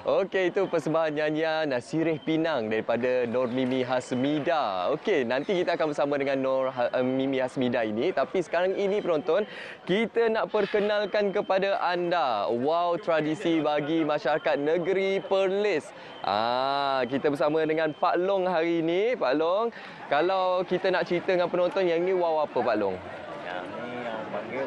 Okey, itu persembahan nyanyian Sirih Pinang daripada Nur Mimi Hasmida. Okey, nanti kita akan bersama dengan Mimi Hasmida ini. Tapi sekarang ini penonton, kita nak perkenalkan kepada anda wow tradisi bagi masyarakat negeri Perlis. Kita bersama dengan Pak Long hari ini. Pak Long, kalau kita nak cerita dengan penonton, yang ni wow apa Pak Long? Yang ni yang panggil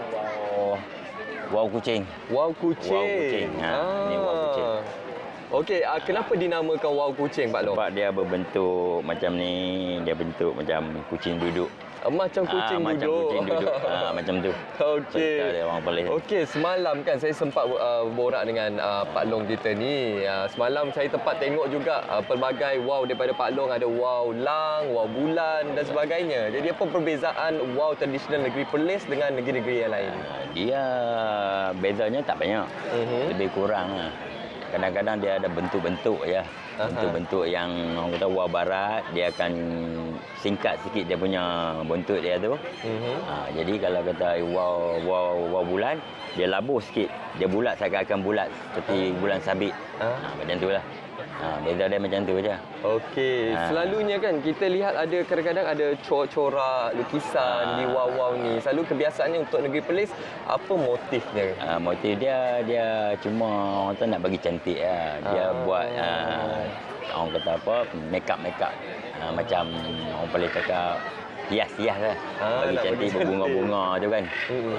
wow kucing. Wow kucing. Wow kucing. Ni wow kucing. Okey, kenapa dinamakan wow kucing Pak Long? Sebab dia berbentuk macam ni, dia bentuk macam kucing duduk. Macam kucing duduk. Macam kucing duduk. Macam tu. Okey. Orang Perlis. Okey, semalam kan saya sempat borak dengan Pak Long kita ni. Semalam saya tempat tengok juga pelbagai wow daripada Pak Long. Ada wow lang, wow bulan dan sebagainya. Jadi apa perbezaan wow tradisional negeri Perlis dengan negeri-negeri yang lain? Dia bezanya tak banyak. Lebih kurang lah. Kadang-kadang dia ada bentuk-bentuk ya. Bentuk-bentuk yang orang kata wow barat, dia akan singkat sikit dia punya bentuk dia tu. Jadi kalau kata wow bulan, dia labuh sikit. Dia bulat seakan-akan bulat seperti bulan sabit. Macam tu lah. Beza dia macam tu je. Okey, selalunya kan kita lihat ada kadang-kadang ada corak-corak lukisan di wow-wow ni. Selalu kebiasaannya untuk negeri Perlis, apa motifnya? Motif dia cuma orang tu nak bagi cantik lah. Dia buat orang kata apa, make up. Macam orang Perlis cakap hias-hias lah. Bagi cantik berbunga-bunga tu kan.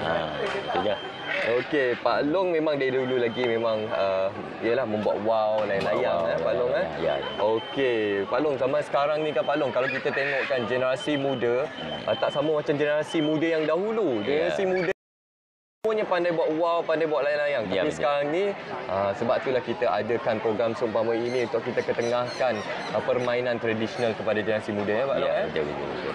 Itu je. Okey, Pak Long memang dari dulu lagi memang ialah membuat wow layang-layang Pak Long Ya. Okey, Pak Long zaman sekarang ni kan Pak Long, kalau kita tengok kan generasi muda tak sama macam generasi muda yang dahulu. Generasi muda semuanya pandai buat wow, pandai buat layang-layang. Tapi sekarang ni sebab itulah kita adakan program seumpama ini untuk kita ketengahkan permainan tradisional kepada generasi muda ya Pak Long. Betul.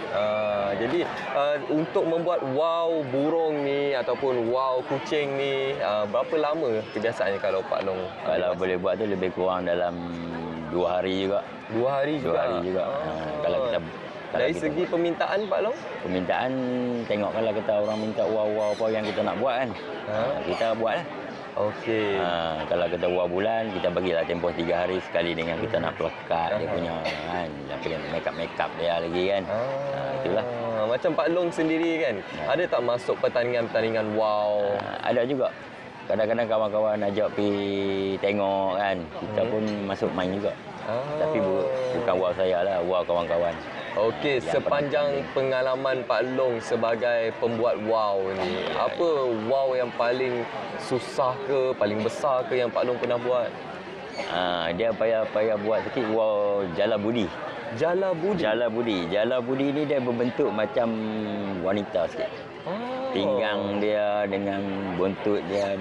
Jadi untuk membuat wow burung ni ataupun wow kucing ni berapa lama kebiasaannya kalau Pak Long? Kalau boleh buat tu lebih kurang dalam 2 hari juga. 2 hari juga. Kalau kita dari segi permintaan Pak Long? Permintaan tengok kalau kita orang minta wow apa yang kita nak buat kan. Kita buat lah. Okey. Kalau kita wow bulan, kita bagilah tempoh 3 hari sekali dengan kita nak pelekat dia punya kan. Dia make up dia lagi kan. Itulah. Macam Pak Long sendiri kan, ada tak masuk pertandingan-pertandingan wow? Ada juga. Kadang-kadang kawan-kawan ajak pergi tengok kan. Kita pun masuk main juga. Tapi bukan wow saya lah, wow kawan-kawan. Okey, sepanjang pengalaman Pak Long sebagai pembuat wow ni, apa wow yang paling susah ke, paling besar ke yang Pak Long pernah buat? Dia payah buat sikit wow Jala Budi. Jala Budi ni dia berbentuk macam wanita sikit. Pinggang dia dengan buntut dia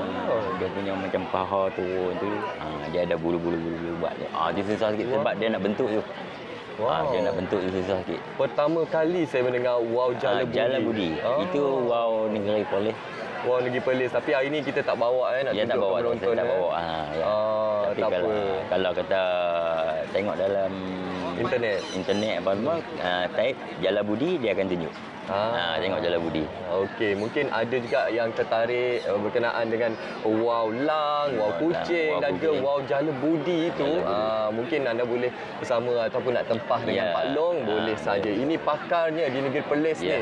punya macam paha turun tu. Dia ada bulu-bulu buat dia. Dia susah sikit sebab dia nak bentuk tu. Dia nak bentuk tu susah sikit. Pertama kali saya mendengar wow Jala Budi. Itu wow negeri Perlis. Wow negeri Perlis. Tapi hari ni kita tak bawa nak tunjuk ke penonton. Tak bawa. Tapi kalau kita tengok dalam internet apa type Jala Budi, dia akan tunjuk. Tengok Jala Budi. Okey, mungkin ada juga yang tertarik berkenaan dengan wow lang, wow kucing dan juga wow Jala Budi itu. Mungkin anda boleh bersama ataupun nak tempah dengan Pak Long, boleh saja. Ini pakarnya di negeri Perlis ni.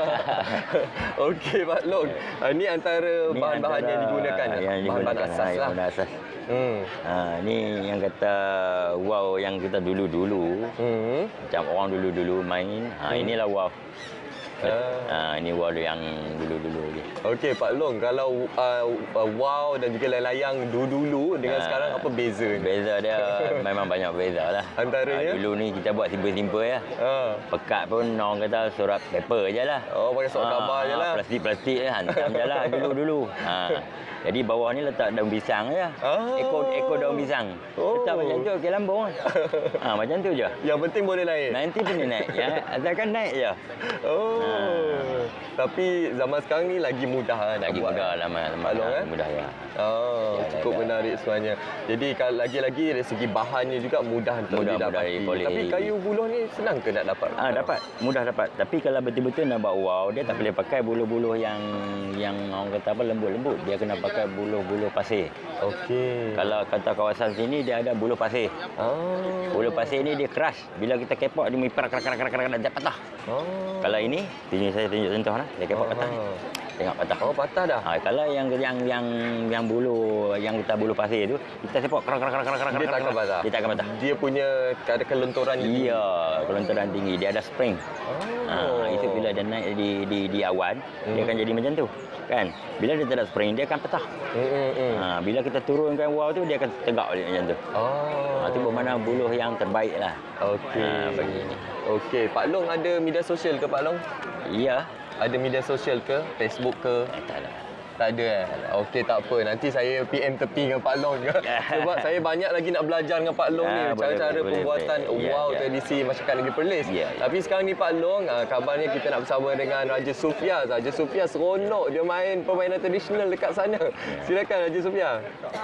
Okey Pak Long. Ini antara bahan-bahan yang digunakan. Bahan-bahan asas lah. Ni yang kata wow yang kita dulu-dulu. Macam orang dulu-dulu main. Inilah wow. Ini wow yang dulu-dulu ni. Okey Pak Long, kalau wow dan juga layang dulu dengan sekarang apa beza ni? Beza dia memang banyak beza lah. Antaranya? Dulu ni kita buat simple-simple ya. Pekat pun orang kata surat paper je lah. Pakai surat khabar je lah. Plastik hantam je lah dulu-dulu. Jadi bawah ni letak daun pisang je. Ekor daun pisang. Letak macam tu ke lambung. Macam tu je. Yang penting boleh naik. Nanti boleh naik ya. Asalkan naik je. Tapi zaman sekarang ni lagi mudah nak Lagi buat. mudah lah, Pak Long, mudah ya. Cukup menarik sebenarnya. Jadi kalau lagi-lagi dari segi bahannya juga mudah untuk Mudah didapati. boleh. Tapi kayu buluh ni senang ke nak dapat? Dapat, mudah dapat. Tapi kalau betul-betul nak buat wow, dia tak boleh pakai buluh-buluh yang orang kata apa lembut-lembut. Dia kena pakai buluh-buluh pasir. Okey. Kalau kata kawasan sini dia ada buluh pasir. Buluh pasir ni dia keras. Bila kita kepok dia mipar kerak dia patah. Kalau ini saya tunjuk contoh lah. Dia kepok patah ni. Tengok patah. Patah dah. Kalau yang bulu yang kita bulu pasir tu kita sepok kerak Dia tak akan patah. Dia tak akan patah. Dia punya ada kelontoran tinggi. Iya, kelontoran tinggi. Dia ada spring. Itu bila dia naik di awan, dia akan jadi macam tu. Kan? Bila dia tak ada spring, dia akan patah. Bila kita turunkan wow tu, dia akan tegak balik macam tu. Itu bermakna buluh yang terbaik lah. Okey. Okey, Pak Long ada media sosial ke Pak Long? Iya. Ada media sosial ke? Facebook ke? Tak ada. Tak ada Okey, tak apa. Nanti saya PM tepi dengan Pak Long je. Sebab saya banyak lagi nak belajar dengan Pak Long ni. Cara-cara pembuatan tradisi masyarakat Negeri Perlis. Tapi sekarang ni Pak Long, kabarnya kita nak bersama dengan Raja Sufia. Raja Sufia seronok dia main permainan tradisional dekat sana. Silakan Raja Sufia.